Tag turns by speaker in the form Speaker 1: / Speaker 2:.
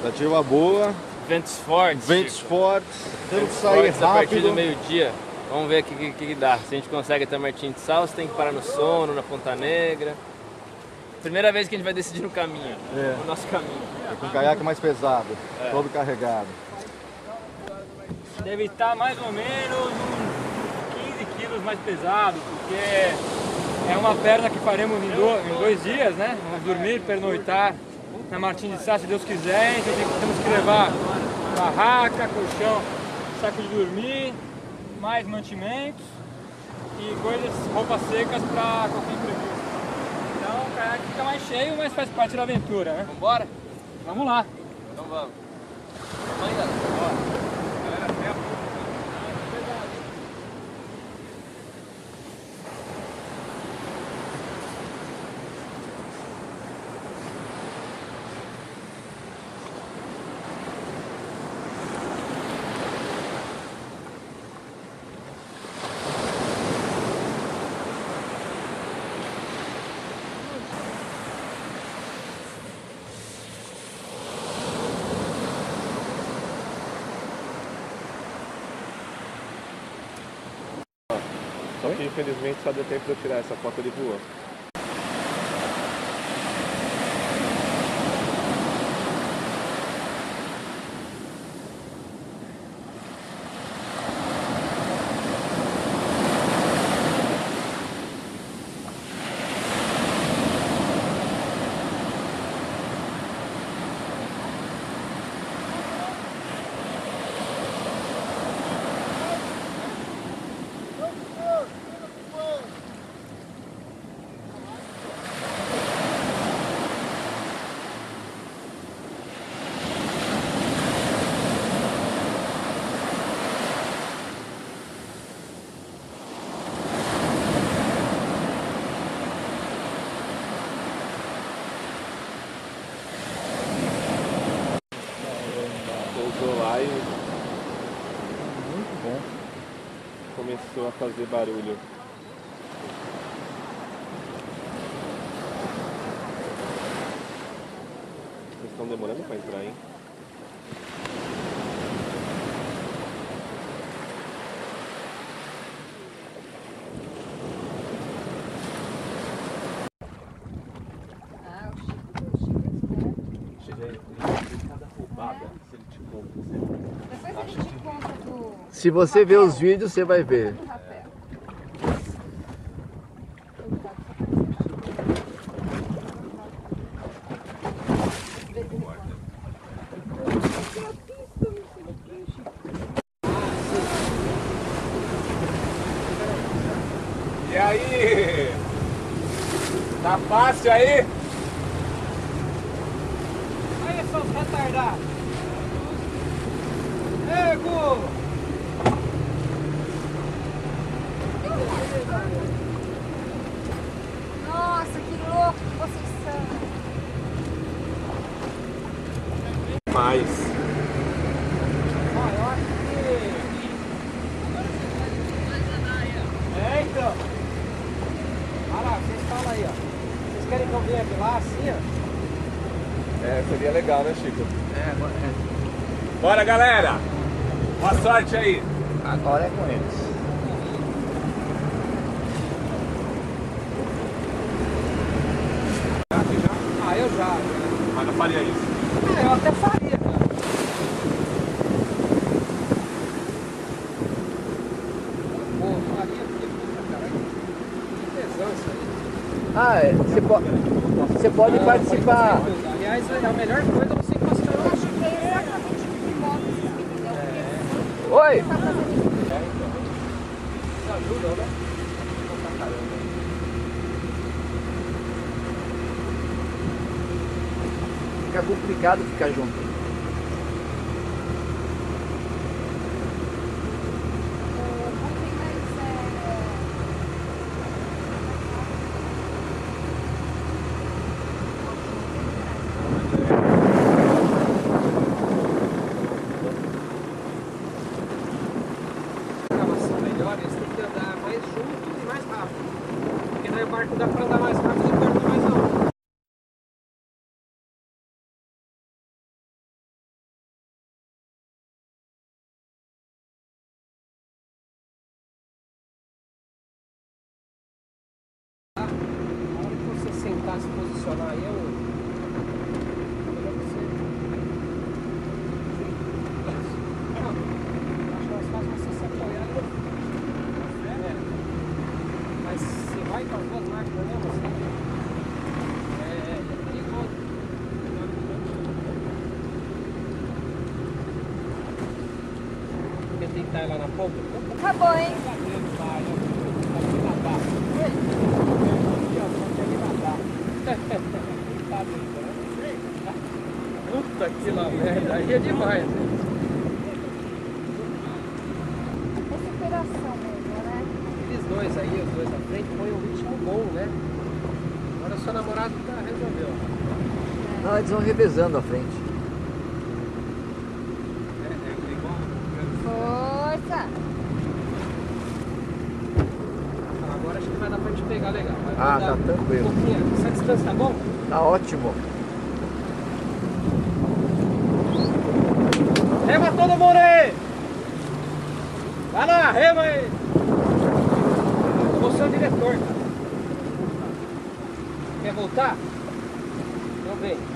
Speaker 1: Expectativa boa.
Speaker 2: Ventos fortes.
Speaker 1: Ventos
Speaker 2: Chico.
Speaker 1: fortes. Temos
Speaker 2: Ventos
Speaker 1: que sair
Speaker 2: fortes a partir
Speaker 1: rápido.
Speaker 2: do meio-dia. Vamos ver o que dá. Se a gente consegue até Martim de Sal, se tem que parar no Sono, na Ponta Negra. Primeira vez que a gente vai decidir no caminho.
Speaker 1: É.
Speaker 2: O nosso caminho.
Speaker 1: É com caiaque mais pesado,
Speaker 2: É.
Speaker 1: todo carregado.
Speaker 3: Deve estar mais ou menos uns 15 quilos mais pesado, porque é uma perna que faremos em 2 dias, né? Vamos dormir, pernoitar na Martim de Sá, se Deus quiser. Então temos que levar barraca, colchão, saco de dormir, mais mantimentos e coisas, roupas secas para qualquer imprevisto. Então o caiaque fica mais cheio, mas faz parte da aventura, né?
Speaker 2: Vambora?
Speaker 3: Vamos lá!
Speaker 2: Então vamos. Vamos aí, galera.
Speaker 4: Só que infelizmente só deu tempo de eu tirar essa foto ali voando. Pousou lá e
Speaker 1: Muito bom.
Speaker 4: começou a fazer barulho. Vocês estão demorando para entrar, hein? Chega aí, cada roubada, se ele te compra,
Speaker 5: Depois a gente conta do
Speaker 1: Se você ver os vídeos, você vai ver.
Speaker 5: rapel.
Speaker 3: E aí? Tá fácil aí? Olha só os retardados. Ei, Gu!
Speaker 5: Nossa, que louco que vocês são.
Speaker 4: mais.
Speaker 3: Maior que... É, então. Olha lá, vocês falam aí, ó. Vocês querem que eu venha de lá assim, ó?
Speaker 4: É, seria legal, né, Chico?
Speaker 3: Bora, galera! Boa sorte aí!
Speaker 1: Agora é com eles.
Speaker 3: Ah, eu já.
Speaker 4: Mas não faria isso.
Speaker 3: Eu até faria, cara. Pô, faria porque, caralho, que tesão isso aí.
Speaker 1: Ah, você pode participar.
Speaker 3: Aliás, a melhor coisa é você encostar.
Speaker 5: Eu acho que é exatamente o que move esses meninos.
Speaker 1: Oi!
Speaker 5: Tá fazendo isso.
Speaker 3: Isso ajuda, né?
Speaker 1: Fica complicado ficar junto.
Speaker 3: Gravação melhor, eles têm que andar mais junto e mais rápido. Porque no barco dá pra andar mais rápido e o barco mais alto. aproveitar ela na ponta?
Speaker 5: Acabou, hein?
Speaker 3: Puta que lá merda, aí é demais.
Speaker 5: É superação mesmo, né?
Speaker 3: Aqueles dois aí, os dois à frente, põe um ritmo bom, né? Agora seu namorado tá resolveu.
Speaker 1: Não, eles vão revezando à frente.
Speaker 5: Força!
Speaker 3: Agora acho que vai dar pra gente pegar legal. Vai
Speaker 1: Ah,
Speaker 3: dar
Speaker 1: tá tranquilo.
Speaker 3: Um pouquinho. Essa distância tá bom?
Speaker 1: Tá ótimo.
Speaker 3: Rema todo mundo aí! Vai lá, rema aí! Eu vou ser o diretor, cara. Quer voltar? Então vem.